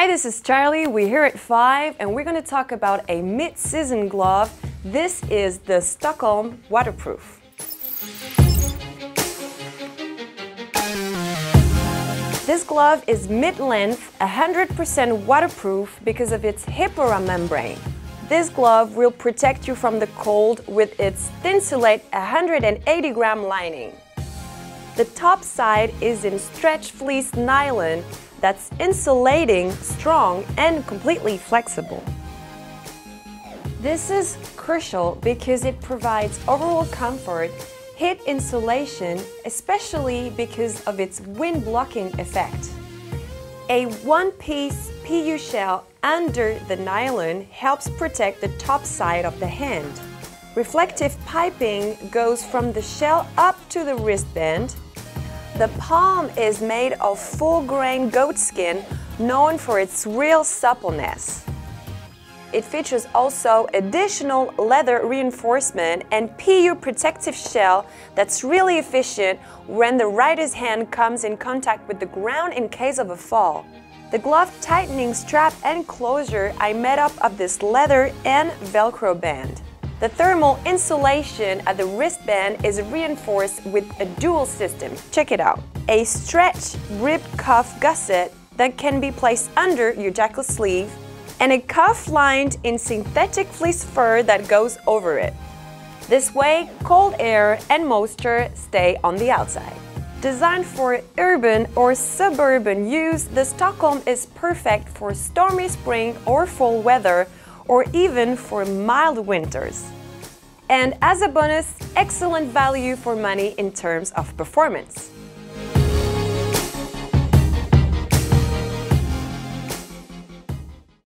this is Charlie. We're here at 5 and we're going to talk about a mid-season glove. This is the Stockholm Waterproof. This glove is mid-length, 100% waterproof because of its Hypora membrane. This glove will protect you from the cold with its Thinsulate 180-gram lining. The top side is in stretch fleece nylon that's insulating, strong, and completely flexible. This is crucial because it provides overall comfort, heat insulation, especially because of its wind-blocking effect. A one-piece PU shell under the nylon helps protect the top side of the hand. Reflective piping goes from the shell up to the wristband. The palm is made of full-grain goatskin, known for its real suppleness. It features also additional leather reinforcement and PU protective shell that's really efficient when the rider's hand comes in contact with the ground in case of a fall. The glove tightening strap and closure are made up of this leather and Velcro band. The thermal insulation at the wristband is reinforced with a dual system. Check it out. A stretch ribbed cuff gusset that can be placed under your jacket sleeve, and a cuff lined in synthetic fleece fur that goes over it. This way, cold air and moisture stay on the outside. Designed for urban or suburban use, the Stockholm is perfect for stormy spring or fall weather, or even for mild winters. And as a bonus, excellent value for money in terms of performance.